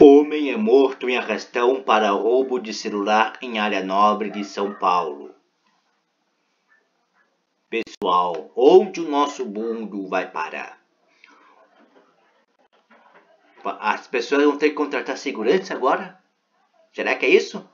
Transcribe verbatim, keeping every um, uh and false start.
Homem é morto em arrastão para roubo de celular em área nobre de São Paulo. Pessoal, onde o nosso mundo vai parar? As pessoas vão ter que contratar segurança agora? Será que é isso?